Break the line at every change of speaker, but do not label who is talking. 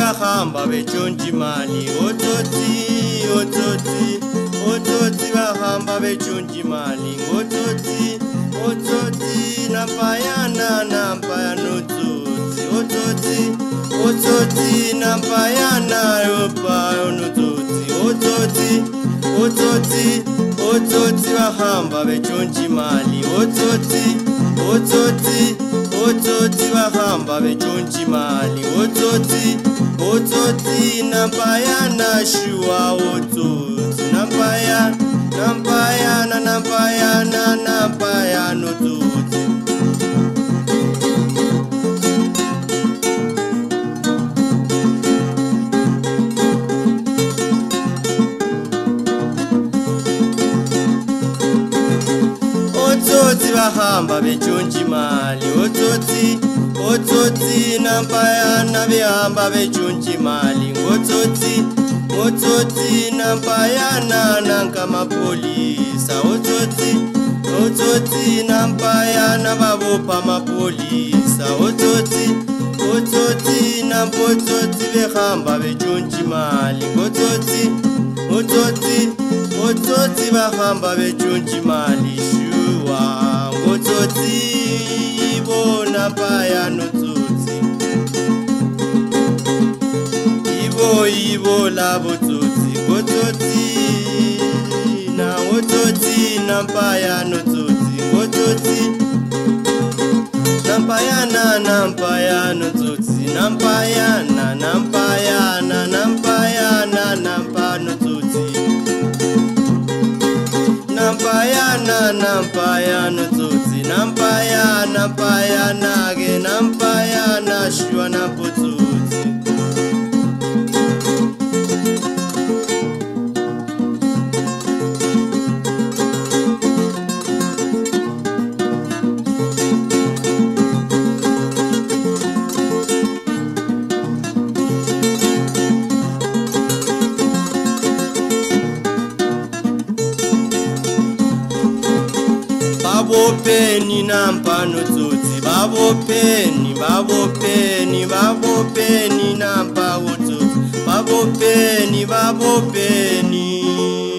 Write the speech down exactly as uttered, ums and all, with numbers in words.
bahamba bechonji mali otsotsi otsotsi otsotsi bahamba bechonji mali otsotsi otsotsi nampayana nampayana otsotsi otsotsi otsotsi nampayana nampayana otsotsi otsotsi otsotsi otsotsi bahamba bechonji mali otsotsi otsotsi otsotsi bahamba bechonji mali otsotsi otsotsi nampayana shua otsotsi nampayana nampayana nampayana nampayana otsotsi otsotsi bahamba bechonji mali otsotsi otsotsi nampayana behamba bechonji mali otsotsi otsotsi nampayana nanka mapolisa otsotsi otsotsi nampayana babopha mapolisa otsotsi otsotsi nampotsotsi behamba bechonji mali otsotsi otsotsi otsotsi bahamba bechonji mali otsotsi ibo nampayana otsotsi ibo ibo labo otsotsi otsotsi na otsotsi nampayana otsotsi otsotsi nampayana nampayana otsotsi nampayana nampayana nampayana nampayana otsotsi nampayana nampayana otsotsi nampayana nampayana ke nampayana shwa nampotsotsi babopeni nampano otsotsi babopeni babopeni babopeni nampa otsotsi babopeni babopeni